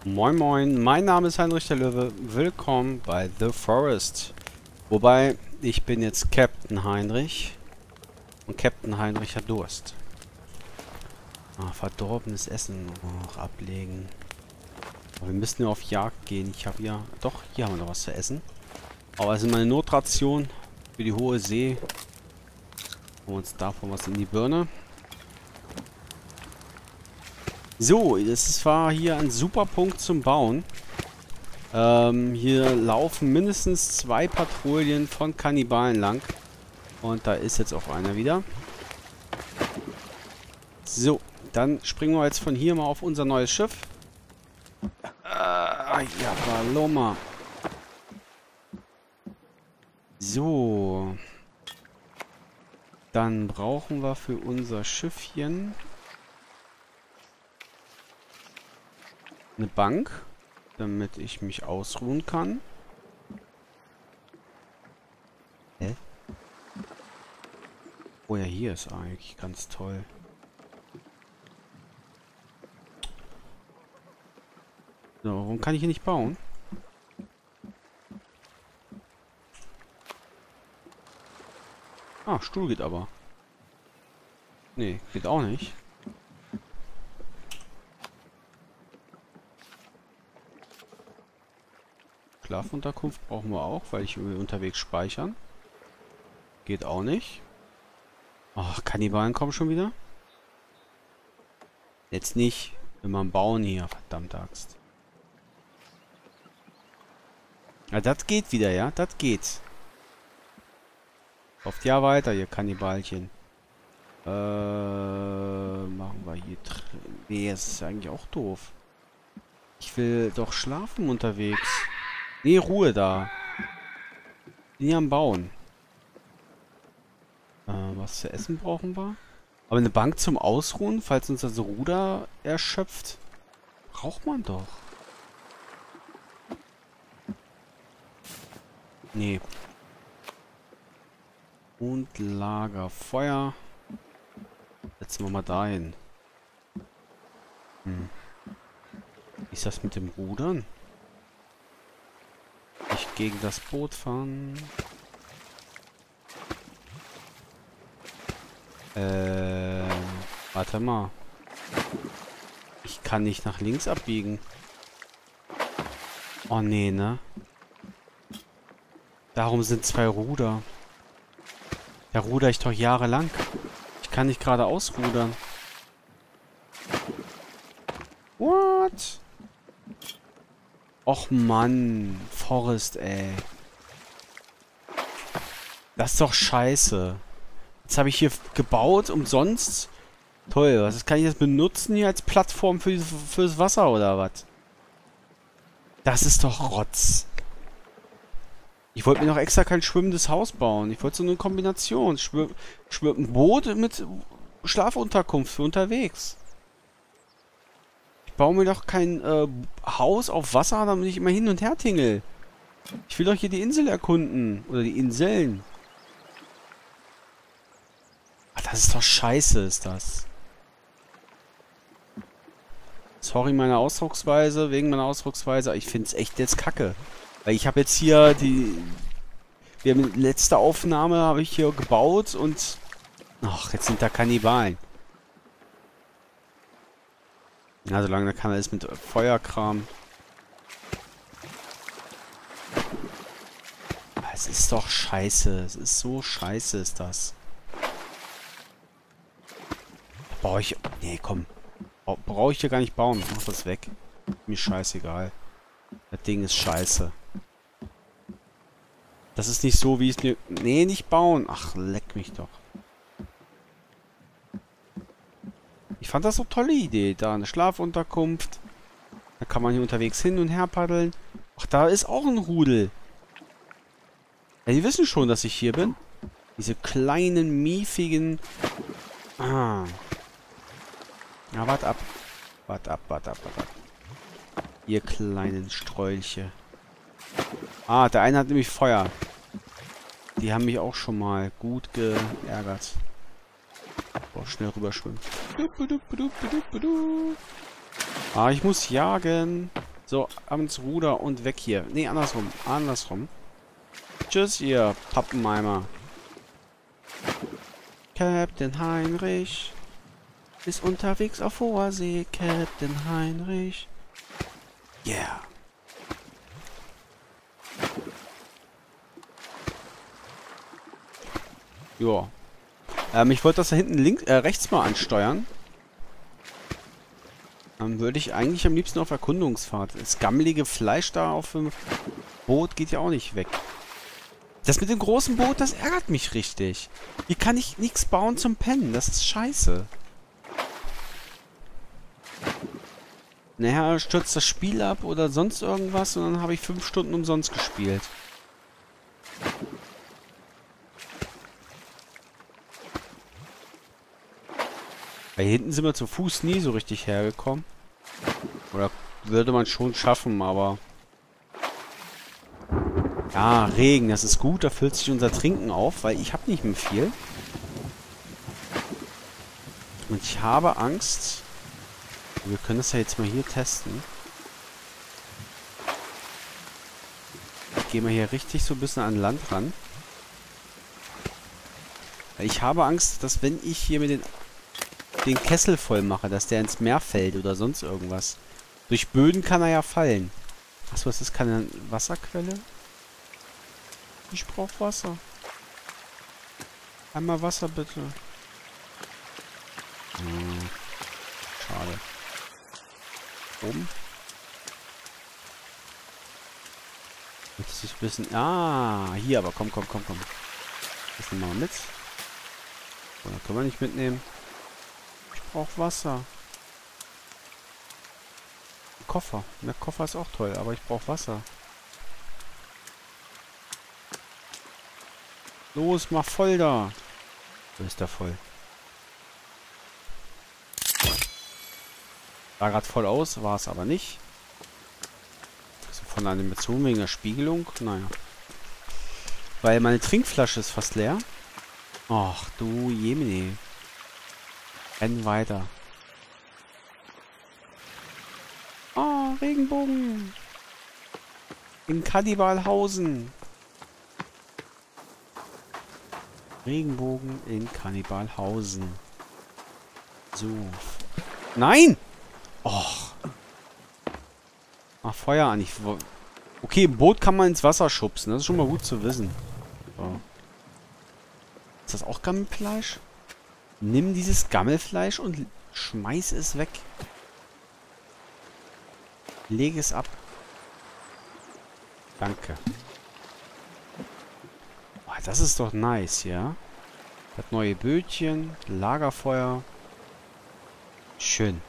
Moin Moin, mein Name ist Heinrich der Löwe. Willkommen bei The Forest. Wobei, ich bin jetzt Captain Heinrich. Und Captain Heinrich hat Durst. Verdorbenes Essen noch ablegen. Aber wir müssen ja auf Jagd gehen. Ich habe ja... Doch, hier haben wir noch was zu essen. Aber es ist meine Notration für die hohe See. Holen wir uns davon was in die Birne. So, es war hier ein super Punkt zum Bauen. Hier laufen mindestens 2 Patrouillen von Kannibalen lang. Und da ist jetzt auch einer wieder. So, dann springen wir jetzt von hier mal auf unser neues Schiff. Ja, Paloma. So. Dann brauchen wir für unser Schiffchen eine Bank, damit ich mich ausruhen kann. Hä? Oh ja, hier ist eigentlich ganz toll. So, warum kann ich hier nicht bauen? Ah, Stuhl geht aber. Nee, geht auch nicht. Schlafunterkunft brauchen wir auch, weil ich unterwegs speichern. Geht auch nicht. Ach, Kannibalen kommen schon wieder. Jetzt nicht. Wenn wir bauen hier, verdammte Axt. Ja, das geht wieder, ja? Das geht. Hofft ja weiter, ihr Kannibalchen. Machen wir hier drin. Nee, das ist eigentlich auch doof. Ich will doch schlafen unterwegs. Nee, Ruhe da. Bin hier am Bauen. Was zu essen brauchen wir? Aber eine Bank zum Ausruhen, falls uns das Ruder erschöpft, braucht man doch. Nee. Und Lagerfeuer. Setzen wir mal dahin. Wie ist das mit dem Rudern? Nicht gegen das Boot fahren. Warte mal. Ich kann nicht nach links abbiegen. Oh nee, ne? Darum sind 2 Ruder. Da ruder ich doch jahrelang. Ich kann nicht geradeaus rudern. What? Och Mann. Forest, ey. Das ist doch scheiße. Jetzt habe ich hier gebaut, umsonst. Toll, was kann ich jetzt benutzen hier als Plattform fürs Wasser oder was? Das ist doch Rotz. Ich wollte mir noch extra kein schwimmendes Haus bauen. Ich wollte so eine Kombination. Ein Boot mit Schlafunterkunft für unterwegs. Ich baue mir doch kein Haus auf Wasser, damit ich immer hin und her tingle. Ich will doch hier die Insel erkunden. Oder die Inseln. Ach, das ist doch scheiße, ist das. Sorry, meine Ausdrucksweise, wegen meiner Ausdrucksweise. Ich finde es echt jetzt kacke. Weil ich habe jetzt hier wir haben letzte Aufnahme habe ich hier gebaut und... Ach, jetzt sind da Kannibalen. Ja, solange da kann alles mit Feuerkram. Es ist doch scheiße. Es ist so scheiße, ist das. Brauche ich... Nee, komm. Brauche ich hier gar nicht bauen. Mach das weg. Mir scheißegal. Das Ding ist scheiße. Das ist nicht so, wie es mir... Nee, nicht bauen. Ach, leck mich doch. Ich fand das so eine tolle Idee. Da eine Schlafunterkunft. Da kann man hier unterwegs hin und her paddeln. Ach, da ist auch ein Rudel. Ja, die wissen schon, dass ich hier bin. Diese kleinen, miefigen... Ah. Ja, wart ab. Wart ab, wart ab, wart ab. Ihr kleinen Strolche. Ah, der eine hat nämlich Feuer. Die haben mich auch schon mal gut geärgert. Boah, schnell rüberschwimmen. Ah, ich muss jagen. So, abends Ruder und weg hier. Nee, andersrum. Andersrum. Tschüss, ihr Pappenheimer. Captain Heinrich ist unterwegs auf hoher See. Captain Heinrich. Yeah. Joa. Ich wollte das da hinten rechts mal ansteuern. Dann würde ich eigentlich am liebsten auf Erkundungsfahrt. Das gammelige Fleisch da auf dem Boot geht ja auch nicht weg. Das mit dem großen Boot, das ärgert mich richtig. Hier kann ich nichts bauen zum Pennen. Das ist scheiße. Naja, stürzt das Spiel ab oder sonst irgendwas und dann habe ich 5 Stunden umsonst gespielt. Weil hier hinten sind wir zu Fuß nie so richtig hergekommen. Oder würde man schon schaffen, aber... Ja, Regen, das ist gut. Da füllt sich unser Trinken auf, weil ich habe nicht mehr viel. Und ich habe Angst... Wir können das ja jetzt mal hier testen. Ich gehe mal hier richtig so ein bisschen an Land ran. Weil ich habe Angst, dass wenn ich hier mit den Kessel voll mache, dass der ins Meer fällt oder sonst irgendwas. Durch Böden kann er ja fallen. Achso, was ist keine Wasserquelle? Ich brauche Wasser. Einmal Wasser bitte. Schade. Oben. Jetzt ist ein bisschen... Ah, hier aber. Komm. Das nehmen wir mal mit. So, dann können wir nicht mitnehmen. Ich brauche Wasser. Koffer. Der Koffer ist auch toll, aber ich brauche Wasser. Los, mach voll da. So ist der voll. Sah gerade voll aus, war es aber nicht. Also von der Animation wegen der Spiegelung, naja. Weil meine Trinkflasche ist fast leer. Ach du Jemine. Renn weiter. Oh, Regenbogen. In Kannibalhausen. Regenbogen in Kannibalhausen. So. Nein! Och. Mach Feuer an. Okay, im Boot kann man ins Wasser schubsen. Das ist schon mal gut zu wissen. So. Ist das auch Gammelfleisch? Nimm dieses Gammelfleisch und schmeiß es weg. Lege es ab. Danke. Oh, das ist doch nice, ja? Hat neue Bötchen, Lagerfeuer. Schön.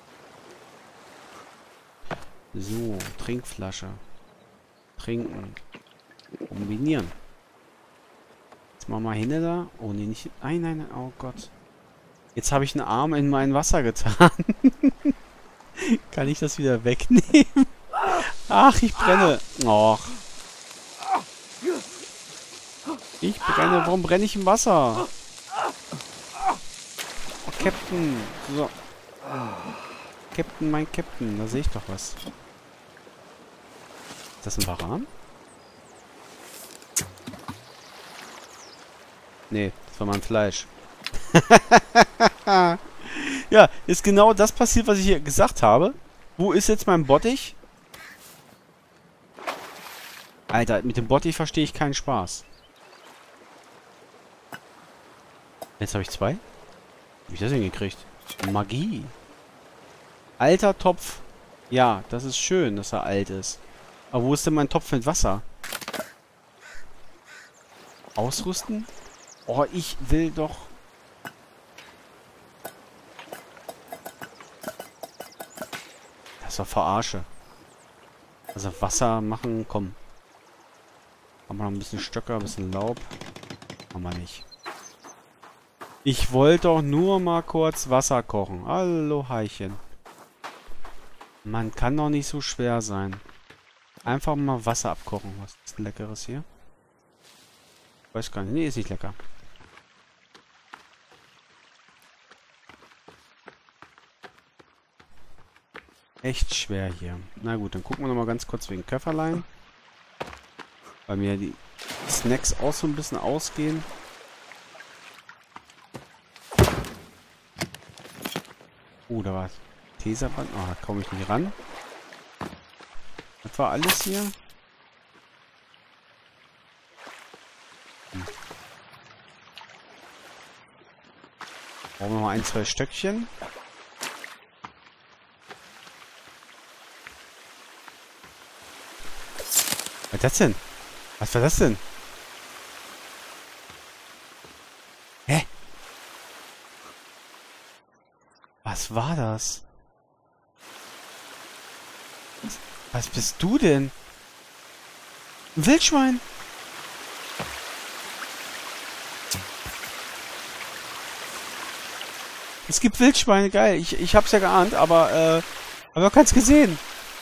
So, Trinkflasche. Trinken. Kombinieren. Jetzt machen wir hin da. Oh, nee, nicht... Nein. Oh Gott. Jetzt habe ich einen Arm in mein Wasser getan. Kann ich das wieder wegnehmen? Ach, ich brenne. Och. Ich brenne. Warum brenne ich im Wasser? Oh, Captain. So. Captain, mein Captain. Da sehe ich doch was. Ist das ein Varan? Nee, das war mein Fleisch. Ja, ist genau das passiert, was ich hier gesagt habe. Wo ist jetzt mein Bottich? Alter, mit dem Bottich verstehe ich keinen Spaß. Jetzt habe ich 2. Wie habe ich das hingekriegt? Magie. Alter Topf. Ja, das ist schön, dass er alt ist. Aber wo ist denn mein Topf mit Wasser? Ausrüsten? Oh, ich will doch... Das ist doch Verarsche. Also Wasser machen, komm. Haben wir noch ein bisschen Stöcker, ein bisschen Laub. Haben wir nicht. Ich wollte doch nur mal kurz Wasser kochen. Hallo, Heichen. Man kann doch nicht so schwer sein. Einfach mal Wasser abkochen. Was ist denn Leckeres hier? Weiß gar nicht. Nee, ist nicht lecker. Echt schwer hier. Na gut, dann gucken wir nochmal ganz kurz wegen Köfferlein. Weil mir die Snacks auch so ein bisschen ausgehen. Da war Tesaband. Oh, da komme ich nicht ran. Das war alles hier. Brauchen wir noch ein, zwei Stöckchen. Was ist das denn? Was war das denn? Hä? Was war das? Was bist du denn? Ein Wildschwein? Es gibt Wildschweine, geil. Ich hab's ja geahnt, aber keins gesehen.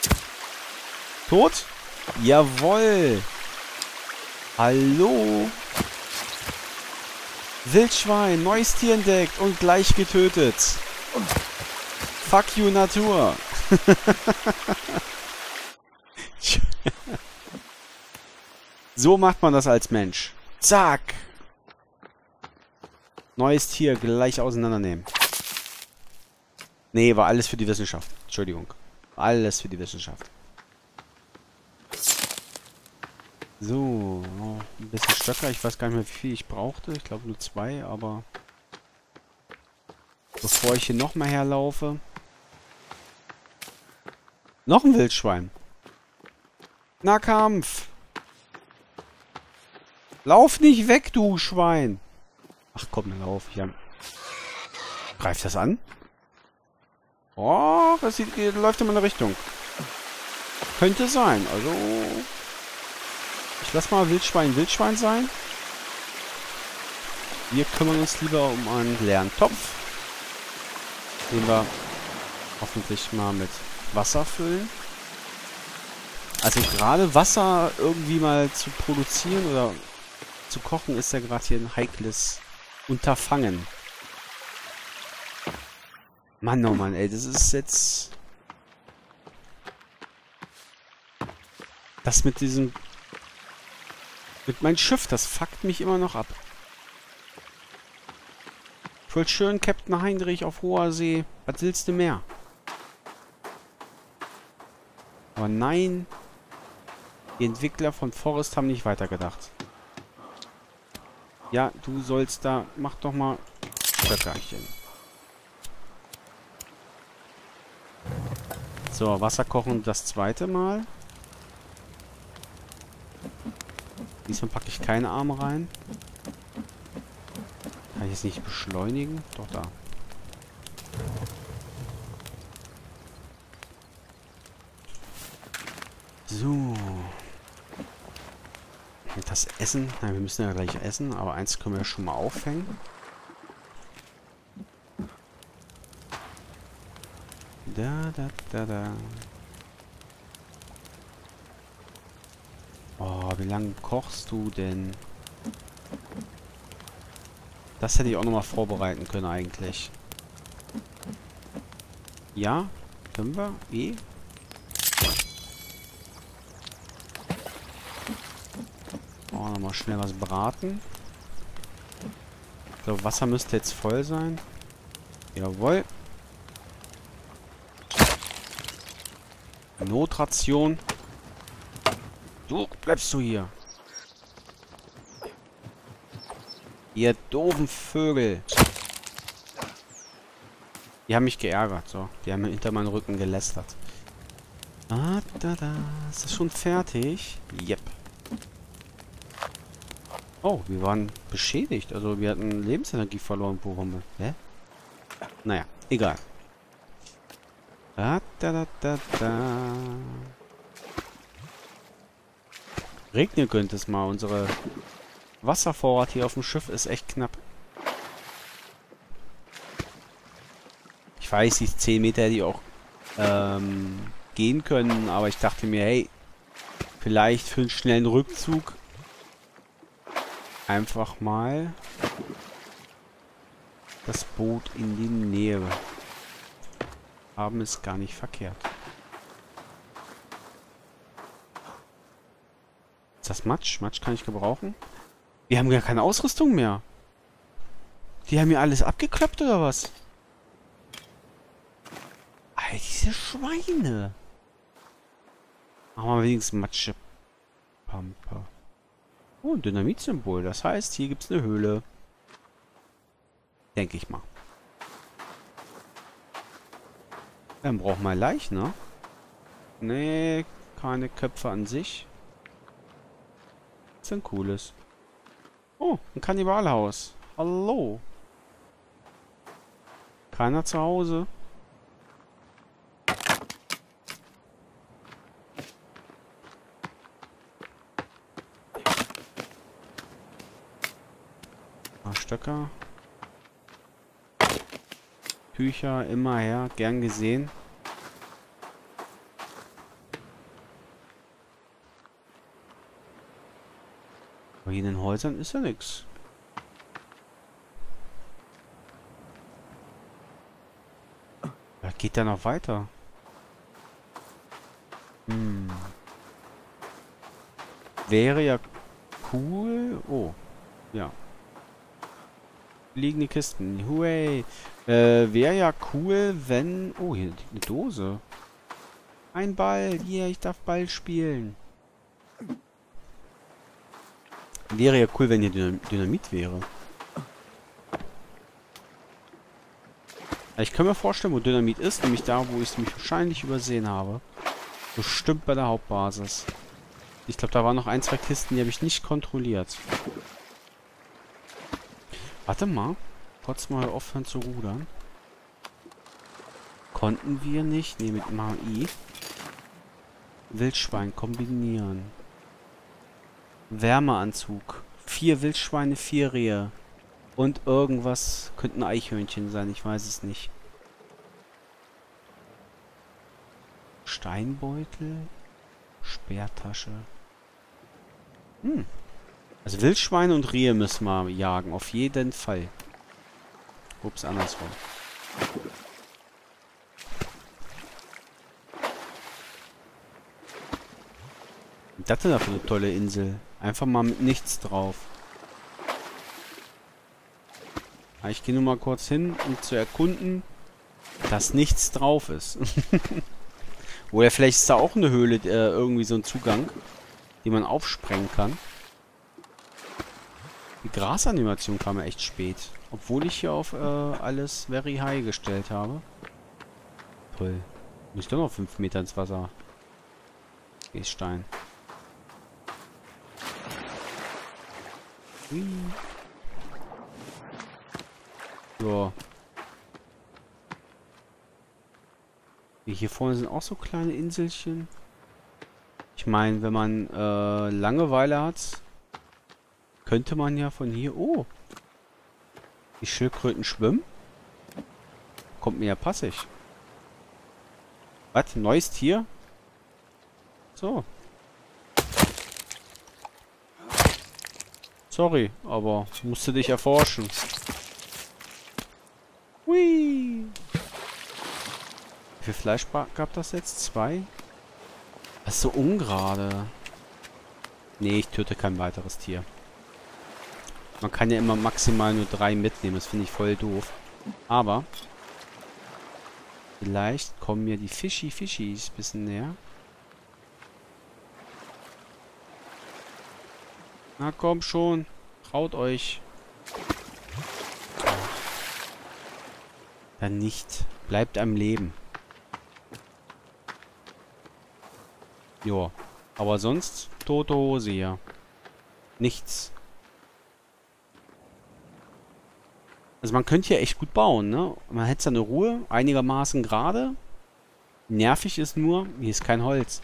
Tot? Jawoll. Hallo. Wildschwein, neues Tier entdeckt und gleich getötet. Fuck you, Natur. So macht man das als Mensch. Zack. Neues Tier gleich auseinandernehmen. Nee, war alles für die Wissenschaft. Entschuldigung. Alles für die Wissenschaft. So, noch ein bisschen Stöcker. Ich weiß gar nicht mehr, wie viel ich brauchte. Ich glaube nur 2, aber bevor ich hier nochmal herlaufe. Noch ein Wildschwein. Nahkampf. Lauf nicht weg, du Schwein. Ach komm, dann lauf ich an. Greift das an? Oh, das läuft in meine Richtung. Könnte sein. Also, ich lass mal Wildschwein Wildschwein sein. Wir kümmern uns lieber um einen leeren Topf, den wir hoffentlich mal mit Wasser füllen. Also gerade Wasser irgendwie mal zu produzieren oder zu kochen, ist ja gerade hier ein heikles Unterfangen. Mann, oh Mann, ey, das ist jetzt... Das mit diesem... Mit meinem Schiff, das fuckt mich immer noch ab. Ich wollte schön Captain Heinrich auf hoher See. Was willst du mehr? Aber nein, die Entwickler von Forest haben nicht weitergedacht. Ja, du sollst da... Mach doch mal Stöckerchen. So, Wasser kochen das zweite Mal. Diesmal packe ich keine Arme rein. Kann ich jetzt nicht beschleunigen? Doch, da. So. Das Essen. Nein, wir müssen ja gleich essen, aber eins können wir schon mal aufhängen. Da. Oh, wie lange kochst du denn? Das hätte ich auch nochmal vorbereiten können eigentlich. Ja? Können wir? Oh, nochmal schnell was braten. Ich glaube, Wasser müsste jetzt voll sein. Jawohl. Notration. Du bleibst du hier. Ihr doofen Vögel. Die haben mich geärgert, so. Die haben hinter meinen Rücken gelästert. Ist das schon fertig? Yep. Oh, wir waren beschädigt. Also wir hatten Lebensenergie verloren. Wo haben wir? Hä? Naja, egal. Regnen könnte es mal. Unsere Wasservorrat hier auf dem Schiff ist echt knapp. Ich weiß, die 10 Meter hätte ich auch gehen können, aber ich dachte mir, hey, vielleicht für einen schnellen Rückzug einfach mal das Boot in die Nähe haben, ist gar nicht verkehrt. Ist das Matsch? Matsch kann ich gebrauchen. Wir haben ja keine Ausrüstung mehr. Die haben mir alles abgekloppt, oder was? Alter, diese Schweine. Machen wir wenigstens Matschepampe. Oh, ein Dynamitsymbol. Das heißt, hier gibt es eine Höhle. Denke ich mal. Dann brauchen wir Leichen, ne? Nee, keine Köpfe an sich. Das ist ein cooles. Oh, ein Kannibalhaus. Hallo. Keiner zu Hause. Stöcker. Tücher, immer her. Gern gesehen. Aber hier in den Häusern ist ja nichts. Da geht ja noch weiter. Wäre ja cool. Oh. Ja. Liegende Kisten. Huey. Wäre ja cool, wenn... Oh, hier liegt eine Dose. Ein Ball. Yeah, ich darf Ball spielen. Wäre ja cool, wenn hier Dynamit wäre. Ich kann mir vorstellen, wo Dynamit ist. Nämlich da, wo ich es mich wahrscheinlich übersehen habe. Bestimmt bei der Hauptbasis. Ich glaube, da waren noch ein, zwei Kisten, die habe ich nicht kontrolliert. Warte mal. Kurz mal aufhören zu rudern. Konnten wir nicht? Ne, mit MAI. Wildschwein kombinieren. Wärmeanzug. 4 Wildschweine, 4 Rehe. Und irgendwas. Könnte ein Eichhörnchen sein, ich weiß es nicht. Steinbeutel. Speertasche. Also Wildschweine und Rehe müssen wir jagen. Auf jeden Fall. Ups, andersrum. Das ist dafür eine tolle Insel. Einfach mal mit nichts drauf. Ich gehe nur mal kurz hin, um zu erkunden, dass nichts drauf ist. Oder vielleicht ist da auch eine Höhle, irgendwie so ein Zugang, den man aufsprengen kann. Die Grasanimation kam ja echt spät. Obwohl ich hier auf alles very high gestellt habe. Toll. Muss ich doch noch 5 Meter ins Wasser. Gehstein. Hui. So. Hier vorne sind auch so kleine Inselchen. Ich meine, wenn man Langeweile hat, könnte man ja von hier... Oh! Die Schildkröten schwimmen? Kommt mir ja passig. Was? Neues Tier? So. Sorry, aber musste dich erforschen. Hui! Wie viel Fleisch gab das jetzt? 2? Das ist so ungerade. Nee, ich töte kein weiteres Tier. Man kann ja immer maximal nur 3 mitnehmen. Das finde ich voll doof. Aber vielleicht kommen mir die Fischis ein bisschen näher. Na komm schon. Traut euch. Dann nicht. Bleibt am Leben. Jo. Aber sonst tote Hose hier. Nichts. Also man könnte hier echt gut bauen, ne? Man hätte seine Ruhe, einigermaßen gerade. Nervig ist nur, hier ist kein Holz.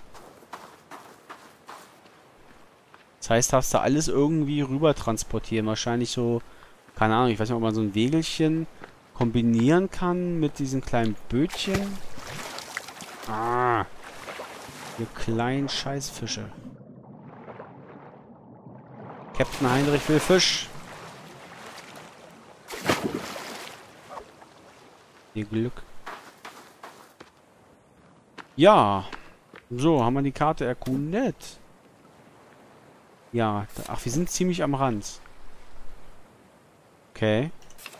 Das heißt, hast du alles irgendwie rüber transportieren. Wahrscheinlich so, keine Ahnung, ich weiß nicht, ob man so ein Wägelchen kombinieren kann mit diesen kleinen Bötchen. Ah. Ihr kleinen Scheißfische. Captain Heinrich will Fisch. Ihr Glück. Ja. So, haben wir die Karte erkundet. Ja, ach, wir sind ziemlich am Rand. Okay.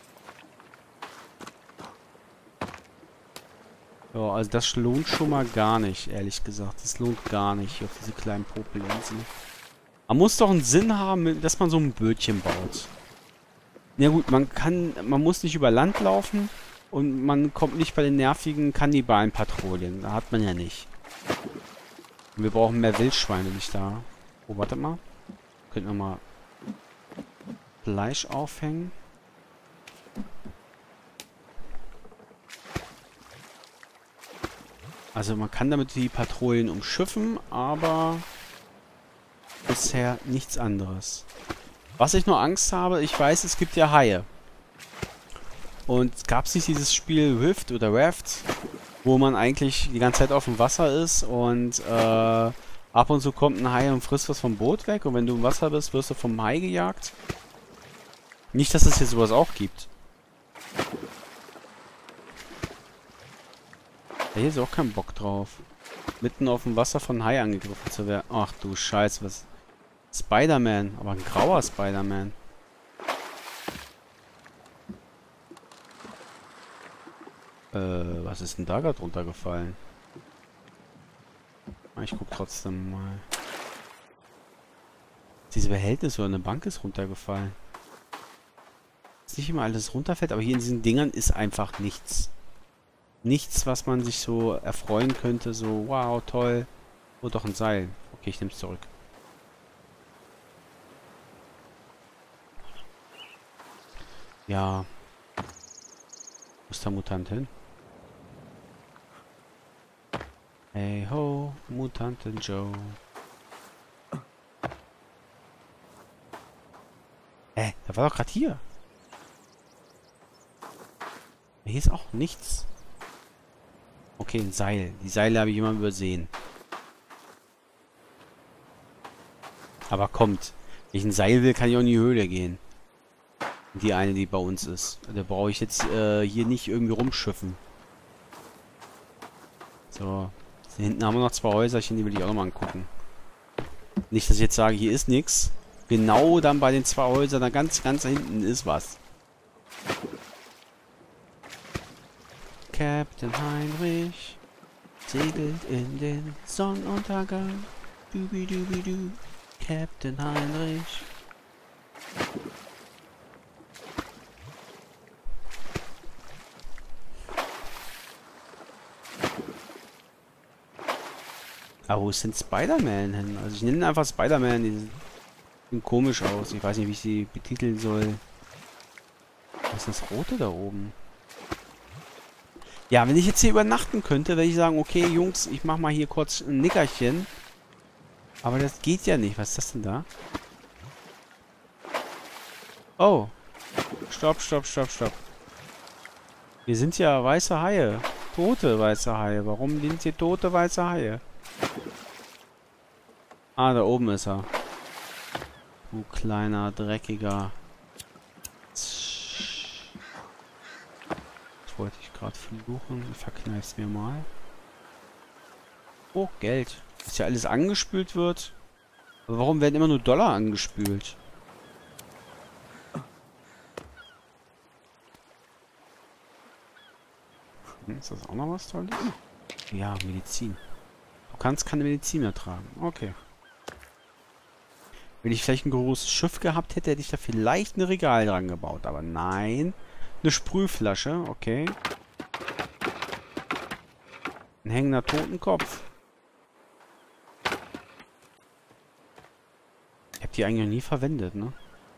Ja, also das lohnt schon mal gar nicht, ehrlich gesagt. Das lohnt gar nicht hier auf diese kleinen Popelinseln. Man muss doch einen Sinn haben, dass man so ein Bötchen baut. Ja gut, man muss nicht über Land laufen und man kommt nicht bei den nervigen Kannibalen-Patrouillen. Da hat man ja nicht. Und wir brauchen mehr Wildschweine nicht da. Oh, warte mal. Könnten wir mal Fleisch aufhängen. Also man kann damit die Patrouillen umschiffen, aber bisher nichts anderes. Was ich nur Angst habe, ich weiß, es gibt ja Haie. Und gab es nicht dieses Spiel Rift oder Raft, wo man eigentlich die ganze Zeit auf dem Wasser ist und ab und zu kommt ein Hai und frisst was vom Boot weg und wenn du im Wasser bist, wirst du vom Hai gejagt? Nicht, dass es hier sowas auch gibt. Ja, hier ist auch kein Bock drauf. Mitten auf dem Wasser von Hai angegriffen zu werden. Ach du Scheiße, was... Spider-Man, aber ein grauer Spider-Man. Was ist denn da gerade runtergefallen? Ich guck trotzdem mal. Diese Behältnis oder eine Bank ist runtergefallen. Ist nicht immer alles runterfällt, aber hier in diesen Dingern ist einfach nichts. Nichts, was man sich so erfreuen könnte. So, wow, toll. Oh, doch ein Seil. Okay, ich nehme es zurück. Ja. Wo ist der Mutant hin? Hey ho, Mutanten Joe. Der war doch gerade hier. Hier ist auch nichts. Okay, ein Seil. Die Seile habe ich immer übersehen. Aber kommt. Wenn ich ein Seil will, kann ich auch in die Höhle gehen. Die eine, die bei uns ist. Da brauche ich jetzt hier nicht irgendwie rumschiffen. So. Hinten haben wir noch 2 Häuserchen, die will ich auch nochmal angucken. Nicht, dass ich jetzt sage, hier ist nichts. Genau dann bei den 2 Häusern, da ganz hinten ist was. Captain Heinrich segelt in den Sonnenuntergang. Dubi-dubi-du. Captain Heinrich. Aber wo ist denn Spider-Man hin? Also ich nenne ihn einfach Spider-Man. Die sehen komisch aus. Ich weiß nicht, wie ich sie betiteln soll. Was ist das Rote da oben? Ja, wenn ich jetzt hier übernachten könnte, würde ich sagen, okay, Jungs, ich mach mal hier kurz ein Nickerchen. Aber das geht ja nicht. Was ist das denn da? Oh. Stopp. Hier sind ja weiße Haie. Tote weiße Haie. Warum sind hier tote weiße Haie? Ah, da oben ist er. Du kleiner, dreckiger. Das wollte ich gerade fluchen. Ich verkneif's mir mal. Oh, Geld. Dass ja alles angespült wird. Aber warum werden immer nur Dollar angespült? Ist das auch noch was Tolles? Ja, Medizin. Du kannst keine Medizin mehr tragen. Okay. Wenn ich vielleicht ein großes Schiff gehabt hätte, hätte ich da vielleicht ein Regal dran gebaut. Aber nein. Eine Sprühflasche. Okay. Ein hängender Totenkopf. Ich habe die eigentlich noch nie verwendet, ne?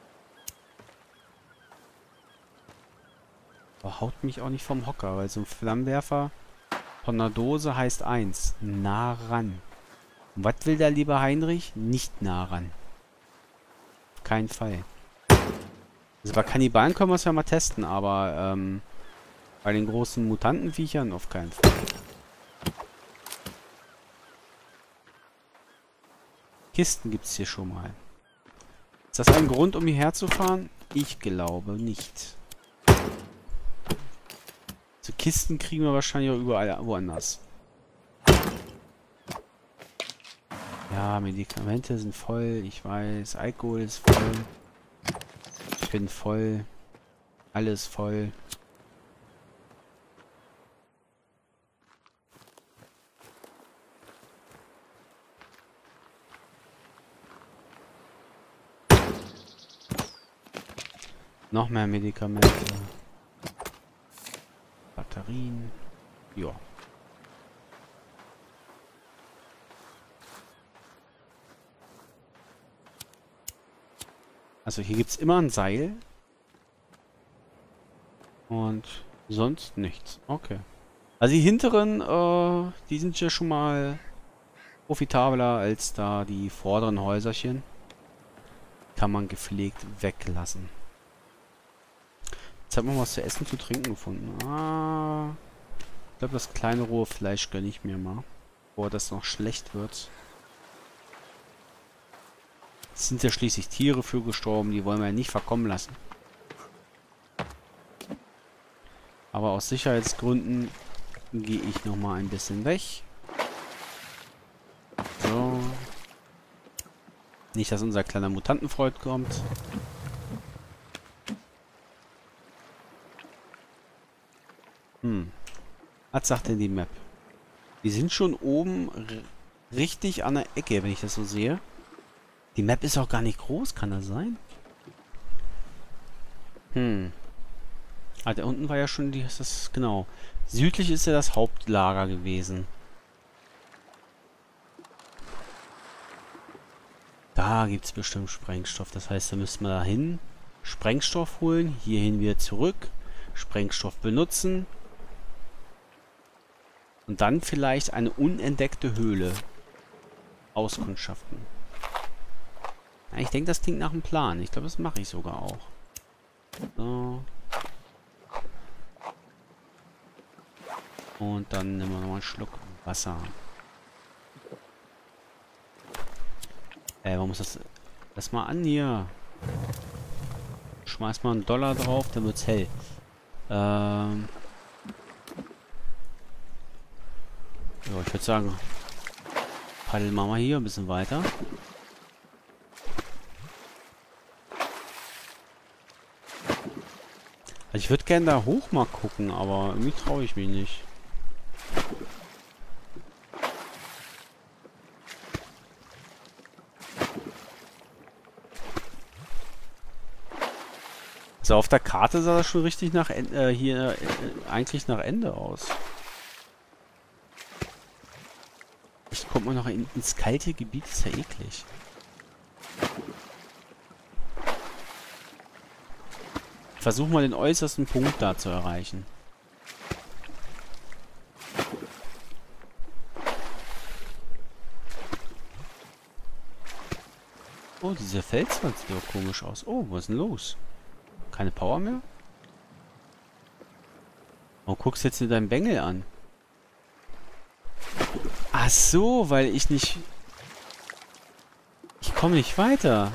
Aber haut mich auch nicht vom Hocker, weil so ein Flammenwerfer von einer Dose heißt 1. Nah ran. Und was will der liebe Heinrich? Nicht nah ran. Auf keinen Fall. Also bei Kannibalen können wir es ja mal testen, aber bei den großen Mutantenviechern auf keinen Fall. Kisten gibt es hier schon mal. Ist das ein Grund, um hierher zu fahren? Ich glaube nicht. So Kisten kriegen wir wahrscheinlich auch überall woanders. Ja, Medikamente sind voll. Ich weiß. Alkohol ist voll. Ich bin voll. Alles voll. Noch mehr Medikamente. Batterien. Ja. Also hier gibt es immer ein Seil. Und sonst nichts. Okay. Also die hinteren, die sind ja schon mal profitabler als da die vorderen Häuserchen. Kann man gepflegt weglassen. Jetzt haben wir was zu essen, zu trinken gefunden. Ah, ich glaube, das kleine rohe Fleisch gönne ich mir mal. Bevor das noch schlecht wird. Es sind ja schließlich Tiere für gestorben, die wollen wir ja nicht verkommen lassen. Aber aus Sicherheitsgründen gehe ich nochmal ein bisschen weg. So. Nicht, dass unser kleiner Mutantenfreund kommt. Was sagt denn die Map? Wir sind schon oben richtig an der Ecke, wenn ich das so sehe. Die Map ist auch gar nicht groß, kann das sein? Ah, da unten war ja schon das genau. Südlich ist ja das Hauptlager gewesen. Da gibt es bestimmt Sprengstoff. Das heißt, da müssen wir da hin. Sprengstoff holen. Hierhin wieder zurück. Sprengstoff benutzen. Und dann vielleicht eine unentdeckte Höhle auskundschaften. Ja, ich denke, das klingt nach einem Plan. Ich glaube, das mache ich sogar auch. So. Und dann nehmen wir nochmal einen Schluck Wasser. Warum muss das... Lass mal an hier. Schmeiß mal einen Dollar drauf, dann wird's hell. Ja, ich würde sagen, paddeln wir mal hier ein bisschen weiter. Also ich würde gerne da hoch mal gucken, aber irgendwie traue ich mich nicht. Also auf der Karte sah das schon richtig nach hier eigentlich nach Ende aus. Ich kommt man noch ins kalte Gebiet, ist ja eklig. Versuch mal den äußersten Punkt da zu erreichen. Oh, dieser Felswand sieht doch komisch aus. Oh, was ist denn los? Keine Power mehr? Oh, guckst jetzt dir deinen Bengel an. Ach so, weil ich nicht... Ich komme nicht weiter.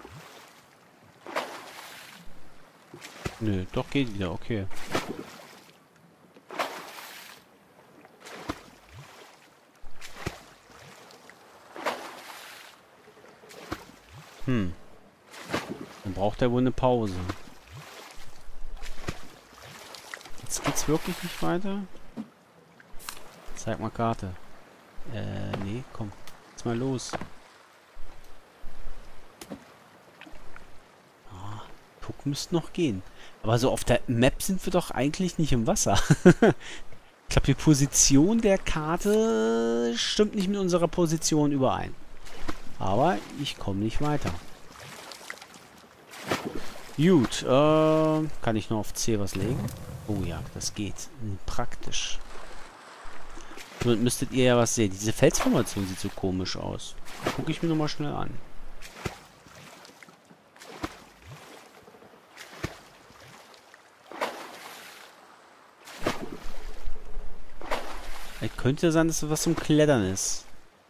Nö, doch geht wieder, okay. Dann braucht er wohl eine Pause. Jetzt geht's wirklich nicht weiter. Zeig mal Karte. Nee, komm. Jetzt mal los. Ah, guck, müsste noch gehen. Aber so auf der Map sind wir doch eigentlich nicht im Wasser. Ich glaube, die Position der Karte stimmt nicht mit unserer Position überein. Aber ich komme nicht weiter. Gut, kann ich noch auf C was legen? Oh ja, das geht. Praktisch. Somit müsstet ihr ja was sehen. Diese Felsformation sieht so komisch aus. Gucke ich mir nochmal schnell an. Es könnte ja sein, dass das was zum Klettern ist.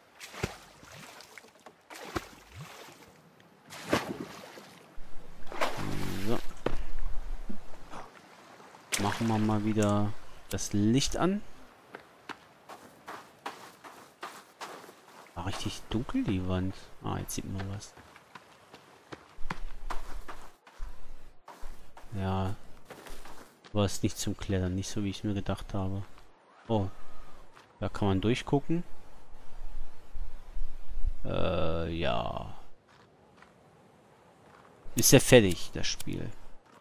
So. Machen wir mal wieder das Licht an. War richtig dunkel, die Wand. Ah, jetzt sieht man was. Ja. Aber ist nicht zum Klettern. Nicht so, wie ich mir gedacht habe. Oh. Da kann man durchgucken. Ja. Ist ja fertig, das Spiel.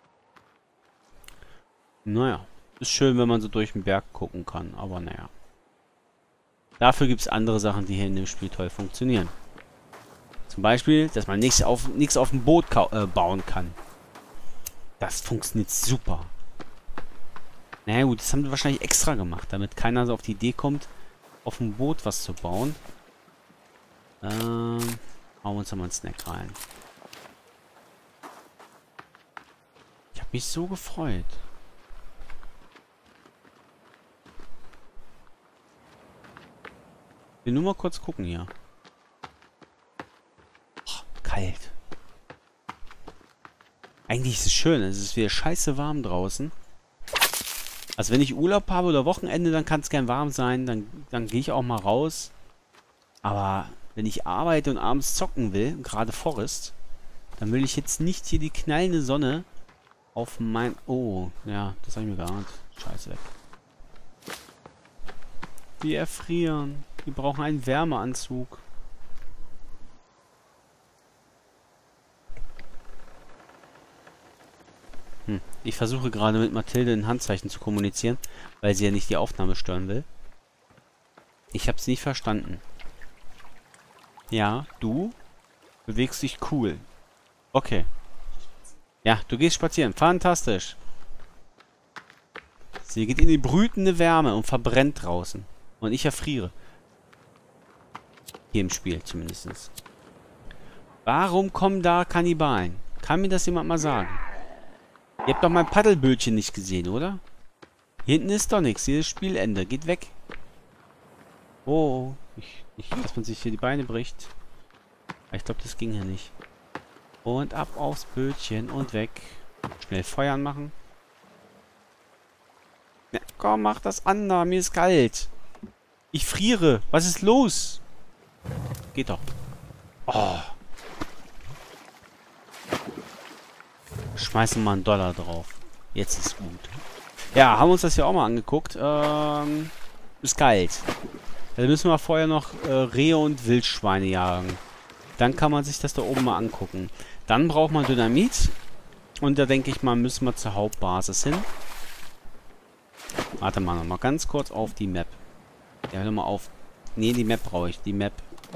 Naja. Ist schön, wenn man so durch den Berg gucken kann. Aber naja. Dafür gibt es andere Sachen, die hier in dem Spiel toll funktionieren. Zum Beispiel, dass man nichts auf dem Boot bauen kann. Das funktioniert super. Naja gut, das haben sie wahrscheinlich extra gemacht, damit keiner so auf die Idee kommt, auf dem Boot was zu bauen. Hauen wir uns mal einen Snack rein. Ich habe mich so gefreut. Ich will nur mal kurz gucken hier. Oh, kalt. Eigentlich ist es schön. Es ist wieder scheiße warm draußen. Also wenn ich Urlaub habe oder Wochenende, dann kann es gern warm sein. Dann gehe ich auch mal raus. Aber wenn ich arbeite und abends zocken will, gerade Forest, dann will ich jetzt nicht hier die knallende Sonne auf mein... Oh, ja, das habe ich mir geahnt. Scheiße weg. Die erfrieren. Die brauchen einen Wärmeanzug. Ich versuche gerade mit Mathilde in Handzeichen zu kommunizieren, weil sie ja nicht die Aufnahme stören will. Ich habe es nicht verstanden. Ja, du bewegst dich cool. Okay. Ja, du gehst spazieren. Fantastisch. Sie geht in die brütende Wärme und verbrennt draußen. Und ich erfriere. Hier im Spiel zumindest. Warum kommen da Kannibalen? Kann mir das jemand mal sagen? Ihr habt doch mein Paddelbötchen nicht gesehen, oder? Hier hinten ist doch nichts. Hier ist Spielende. Geht weg. Oh. Nicht, dass man sich hier die Beine bricht. Ich glaube, das ging ja nicht. Und ab aufs Bötchen und weg. Schnell Feuern machen. Ja, komm, mach das an da. Mir ist kalt. Ich friere. Was ist los? Geht doch. Oh. Schmeißen wir mal $1 drauf. Jetzt ist gut. Ja, haben uns das ja auch mal angeguckt. Ist kalt. Da müssen wir vorher noch Rehe und Wildschweine jagen. Dann kann man sich das da oben mal angucken. Dann braucht man Dynamit. Und da denke ich mal, müssen wir zur Hauptbasis hin. Warte mal, nochmal ganz kurz auf die Map. Ja, hör mal auf. Nee, die Map brauche ich. Die Map.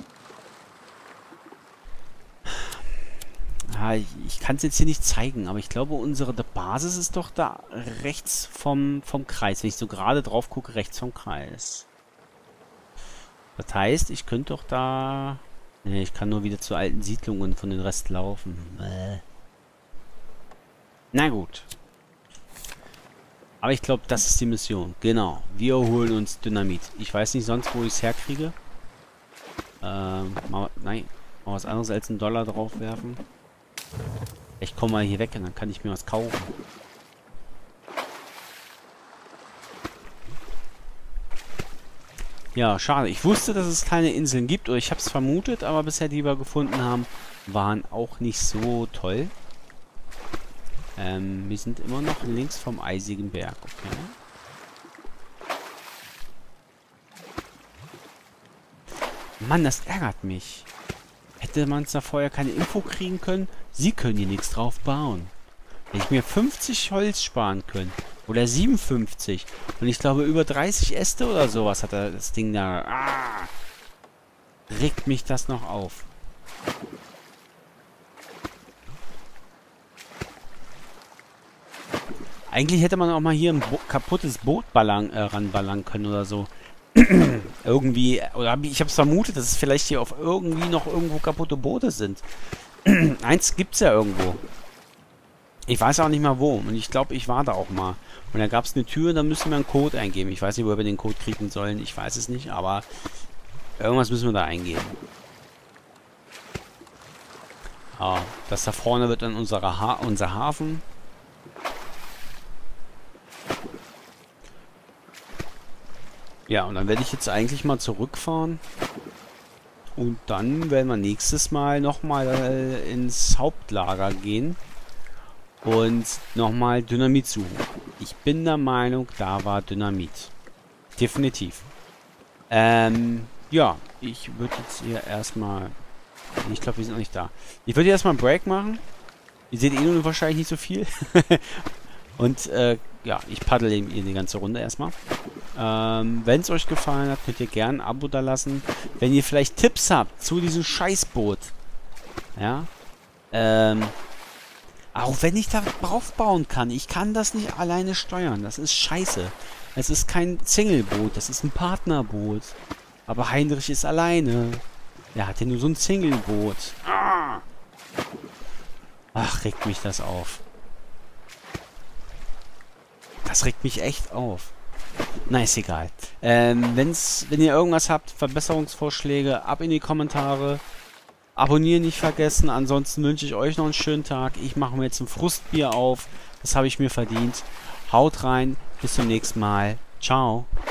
Ja, ich kann es jetzt hier nicht zeigen, aber ich glaube, unsere Basis ist doch da rechts vom Kreis. Wenn ich so gerade drauf gucke, rechts vom Kreis. Das heißt, ich könnte doch da... Nee, ich kann nur wieder zur alten Siedlung und von den Rest laufen. Na gut. Aber ich glaube, das ist die Mission. Genau. Wir holen uns Dynamit. Ich weiß nicht sonst, wo ich es herkriege. Nein. Mal was anderes als $1 drauf werfen. Ich komme mal hier weg und dann kann ich mir was kaufen. Ja, schade. Ich wusste, dass es keine Inseln gibt, oder ich habe es vermutet, aber bisher die wir gefunden haben, waren auch nicht so toll. Wir sind immer noch links vom eisigen Berg, okay. Mann, das ärgert mich. Hätte man es da vorher keine Info kriegen können? Sie können hier nichts drauf bauen. Wenn ich mir 50 Holz sparen können. Oder 57. Und ich glaube über 30 Äste oder sowas hat das Ding da. Ah, regt mich das noch auf. Eigentlich hätte man auch mal hier ein kaputtes Boot ranballern können oder so. Irgendwie, oder ich habe es vermutet, dass es vielleicht hier auf irgendwie noch irgendwo kaputte Boote sind. Eins gibt's ja irgendwo. Ich weiß auch nicht mal wo. Und ich glaube, ich war da auch mal. Und da gab es eine Tür, da müssen wir einen Code eingeben. Ich weiß nicht, wo wir den Code kriegen sollen. Ich weiß es nicht, aber irgendwas müssen wir da eingeben. Ja, das da vorne wird dann unser Hafen. Ja, und dann werde ich jetzt eigentlich mal zurückfahren. Und dann werden wir nächstes Mal nochmal ins Hauptlager gehen und nochmal Dynamit suchen. Ich bin der Meinung, da war Dynamit. Definitiv. Ja, ich würde jetzt hier erstmal... Ich glaube, wir sind noch nicht da. Ich würde hier erstmal einen Break machen. Ihr seht eh nur wahrscheinlich nicht so viel. Und, ja, ich paddel eben die ganze Runde erstmal. Wenn es euch gefallen hat, könnt ihr gerne ein Abo da lassen. Wenn ihr vielleicht Tipps habt zu diesem Scheißboot. Ja. Auch wenn ich da drauf bauen kann. Ich kann das nicht alleine steuern. Das ist scheiße. Es ist kein Singleboot. Das ist ein Partnerboot. Aber Heinrich ist alleine. Er hat ja nur so ein Singleboot. Ach, regt mich das auf. Das regt mich echt auf. Na, ist egal. Wenn ihr irgendwas habt, Verbesserungsvorschläge, ab in die Kommentare. Abonnieren nicht vergessen. Ansonsten wünsche ich euch noch einen schönen Tag. Ich mache mir jetzt ein Frustbier auf. Das habe ich mir verdient. Haut rein. Bis zum nächsten Mal. Ciao.